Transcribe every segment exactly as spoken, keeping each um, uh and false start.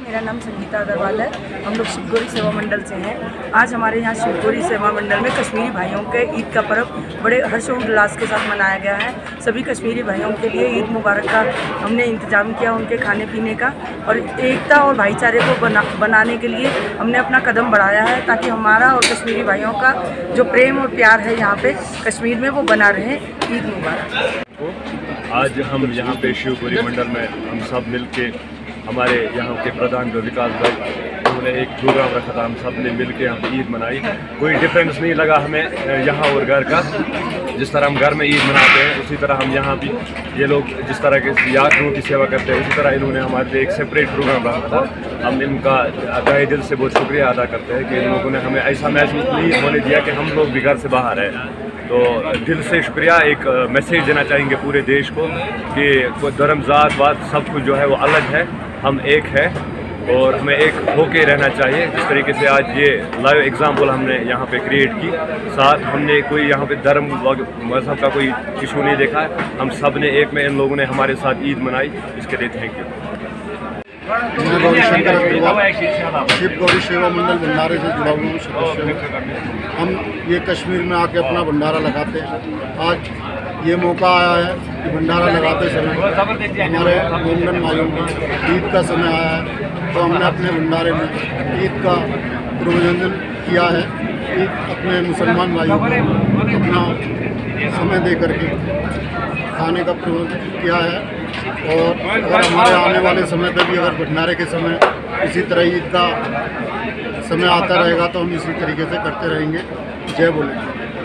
मेरा नाम संगीता अग्रवाल है। हम लोग शिवगोरी सेवा मंडल से हैं। आज हमारे यहाँ शिवगोरी सेवा मंडल में कश्मीरी भाइयों के ईद का पर्व बड़े हर्षोल्लास के साथ मनाया गया है। सभी कश्मीरी भाइयों के लिए ईद मुबारक का हमने इंतजाम किया, उनके खाने पीने का, और एकता और भाईचारे को बना बनाने के लिए हमने अपना कदम बढ़ाया है, ताकि हमारा और कश्मीरी भाइयों का जो प्रेम और प्यार है यहाँ पे कश्मीर में वो बना रहे। ईद मुबारक। आज हम यहाँ पे शिवगोरी मंडल में हम सब मिल के, हमारे यहाँ के प्रधान जो विकास भाई, उन्होंने एक प्रोग्राम रखा था। हम सब ने मिल के यहाँ पे ईद मनाई। कोई डिफरेंस नहीं लगा हमें यहाँ और घर का। जिस तरह हम घर में ईद मनाते हैं उसी तरह हम यहाँ भी, ये लोग जिस तरह के यात्रियों की सेवा करते हैं उसी तरह इन्होंने हमारे लिए एक सेपरेट प्रोग्राम रखा था। हम इनका तहे दिल से बहुत शुक्रिया अदा करते हैं कि इन लोगों ने हमें ऐसा महसूस नहीं होने दिया कि हम लोग भी घर से बाहर हैं। तो दिल से शुक्रिया। एक मैसेज देना चाहेंगे पूरे देश को कि धर्म, जात वात सब कुछ जो है वो अलग है, हम एक है और हमें एक होके रहना चाहिए। जिस तरीके से आज ये लाइव एग्जाम्पल हमने यहाँ पे क्रिएट की, साथ हमने कोई यहाँ पे धर्म मजहब का कोई इशू नहीं देखा है। हम सब ने एक में इन लोगों ने हमारे साथ ईद मनाई, इसके लिए थैंक यू। मैं गौरीशंकर अग्रवाल, शिवगोरी सेवा मंडल भंडारे से जुड़ा हुआ सदस्य हूँ। हम ये कश्मीर में आके अपना भंडारा लगाते हैं। आज ये मौका आया है कि भंडारा लगाते समय हमारे मोमडन भाइयों का ईद का समय आया है, तो हमने अपने भंडारे में ईद का प्रबंधन किया है। ईद अपने मुसलमान भाइयों को अपना समय दे करके खाने का प्रबंध किया है। और अगर हमारे आने वाले समय पर भी अगर भंडारे के समय इसी तरह ईद का समय आता रहेगा तो हम इसी तरीके से करते रहेंगे। जय बोले।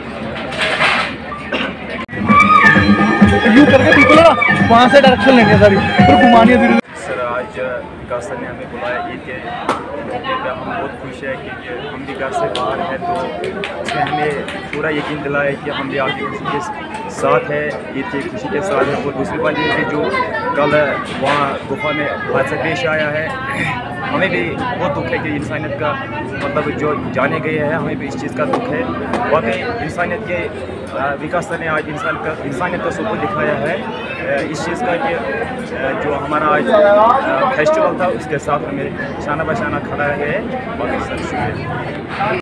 यूँ करके बिल्कुल ना वहाँ से डायरेक्शन लेंगे सारी, फिर घुमानी धीरे। सर आज विकास सर ने हमें बुलाया ईद के मौके पर। हम बहुत खुश हैं कि हम भी घर से बाहर हैं, तो इसने हमें पूरा यकीन दिलाया कि हम भी आपकी खुशी के साथ है, ईद की खुशी के साथ है। और दूसरी बात ये कि जो कल वहाँ गुफा में हादसा पेश आया है, हमें भी बहुत दुख है कि इंसानियत का मतलब जो जाने गए हैं, हमें भी इस चीज़ का दुख है। वाकई इंसानियत के विकास सर ने आज इंसान का इंसानियत का सबूत दिखाया है इस चीज़ का कि जो हमारा आज फेस्टिवल था उसके साथ हमें शाना बशाना खड़ा है। बाकी सर शुक्रिया।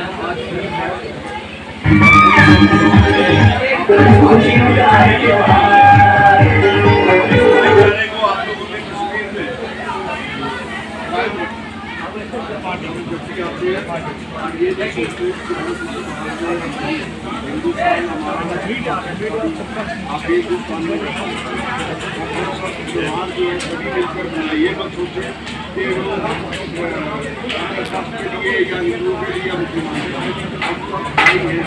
ये मत सोचे कि या हिंदुओं के लिए या मुसलमानों के लिए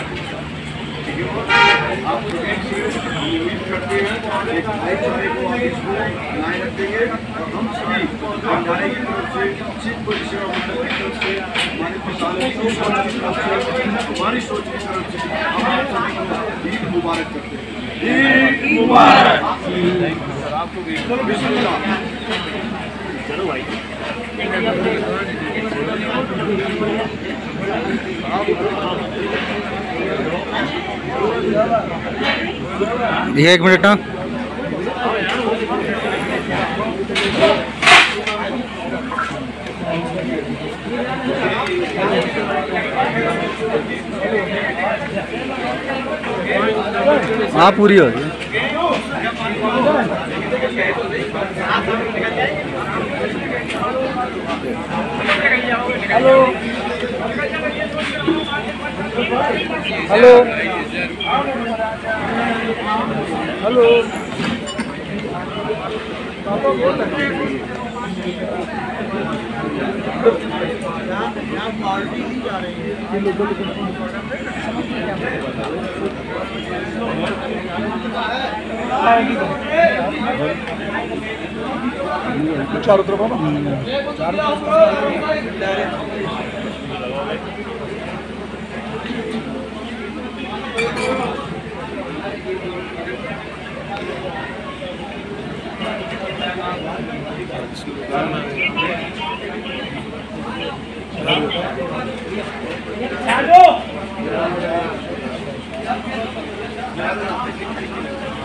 आप एक चीज उम्मीद करते हैं, एक भाईचारे को आप इसको बनाए रखेंगे। और हम सभी भंडारे की तरफ से, शिवगोरी सेवा मंडल की तरफ से, हमारे प्रधान की सोच की तरफ से, हमारी सोच की तरफ से हम आप सभी को ईद मुबारक करते हैं। ईद मुबारक। आपको भी चलो भाई। एक मिनट ना, हाँ पूरी हो गई। हेलो हेलो हेलो चारों तरफ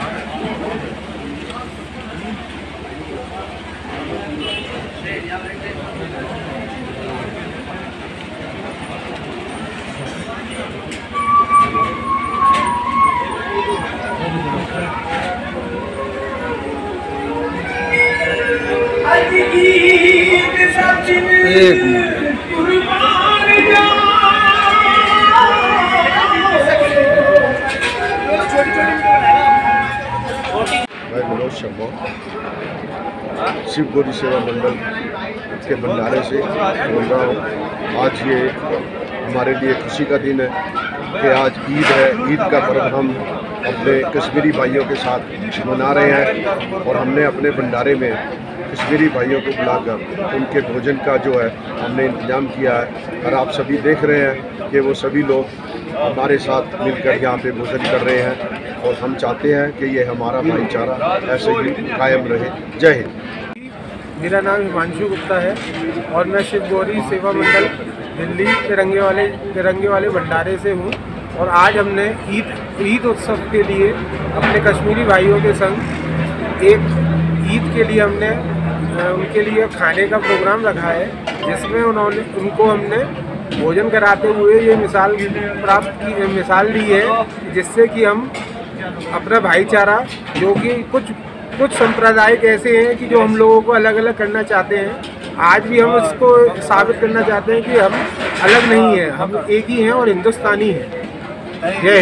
Yeah, मैं मनोज शर्मा शिव गौरी सेवा मंडल के भंडारे से बोल रहा हूँ। आज ये हमारे लिए खुशी का दिन है कि आज ईद है। ईद का पर्व हम अपने कश्मीरी भाइयों के साथ मना रहे हैं और हमने अपने भंडारे में कश्मीरी भाइयों को बुलाकर उनके भोजन का जो है हमने इंतजाम किया है। और आप सभी देख रहे हैं कि वो सभी लोग हमारे साथ मिलकर यहाँ पे भोजन कर रहे हैं और हम चाहते हैं कि ये हमारा भाईचारा ऐसे ही कायम रहे। जय हिंद। मेरा नाम हिमांशु गुप्ता है और मैं शिव गौरी सेवा मंडल दिल्ली तिरंगे वाले तिरंगे वाले भंडारे से हूँ। और आज हमने ईद ईद उत्सव के लिए अपने कश्मीरी भाइयों के संग एक ईद के लिए हमने उनके लिए खाने का प्रोग्राम रखा है, जिसमें उन्होंने उनको हमने भोजन कराते हुए ये मिसाल प्राप्त की मिसाल ली है, जिससे कि हम अपना भाईचारा, जो कि कुछ कुछ संप्रदाय ऐसे हैं कि जो हम लोगों को अलग अलग करना चाहते हैं, आज भी हम इसको साबित करना चाहते हैं कि हम अलग नहीं हैं, हम एक ही हैं और हिंदुस्तानी हैं। जय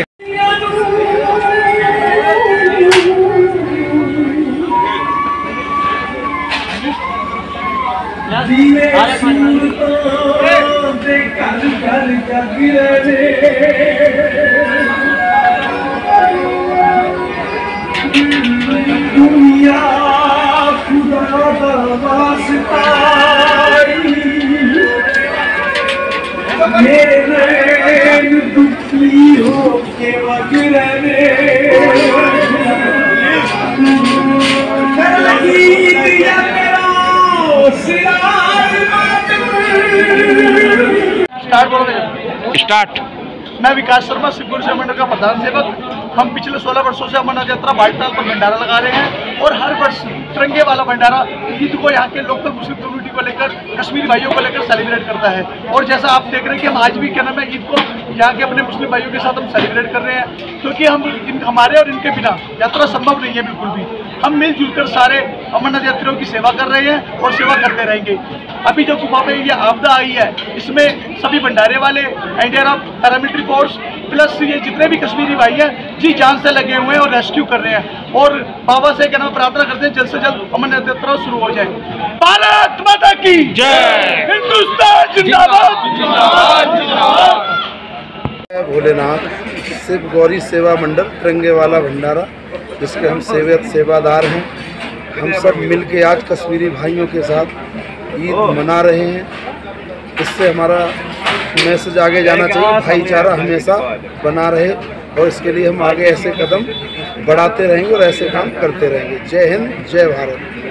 दुनिया खुदा दा वास्ता मेरे दुखी हो के वगरे स्टार्ट। मैं विकास शर्मा शिव गौरी सेवा मंडल का प्रधान सेवक। हम पिछले सोलह वर्षों से अमरनाथ यात्रा बाईताल पर भंडारा लगा रहे हैं और हर वर्ष तिरंगे वाला भंडारा ईद को यहाँ के लोकल मुस्लिम कम्युनिटी को लेकर, कश्मीरी भाइयों को लेकर सेलिब्रेट करता है। और जैसा आप देख रहे हैं कि हम आज भी क्या नाम है ईद को यहाँ के अपने मुस्लिम भाइयों के साथ हम सेलिब्रेट कर रहे हैं, क्योंकि हम इन हमारे और इनके बिना यात्रा संभव नहीं है बिल्कुल भी। हम मिलजुल कर सारे अमरनाथ यात्रियों की सेवा कर रहे हैं और सेवा करते रहेंगे। अभी जो कुफा में ये आपदा आई है, इसमें सभी भंडारे वाले, N D R F, paramilitary force plus ये जितने भी कश्मीरी भाई हैं जी जान से लगे हुए हैं और रेस्क्यू कर रहे हैं। और बाबा से क्या नाम प्रार्थना करते हैं जल्द से जल्द अमरनाथ यात्रा शुरू हो जाए। भारत माता की जय, हिंदुस्तान जिंदाबाद जिंदाबाद जिंदाबाद। भोलेनाथ शिव गौरी सेवा मंडल तिरंगे वाला भंडारा, जिसके हम सेवक सेवादार हैं। हम सब मिलके आज कश्मीरी भाइयों के साथ ईद मना रहे हैं। इससे हमारा मैसेज आगे जाना चाहिए, भाईचारा हमेशा बना रहे, और इसके लिए हम आगे ऐसे कदम बढ़ाते रहेंगे और ऐसे काम करते रहेंगे। जय हिंद, जय भारत।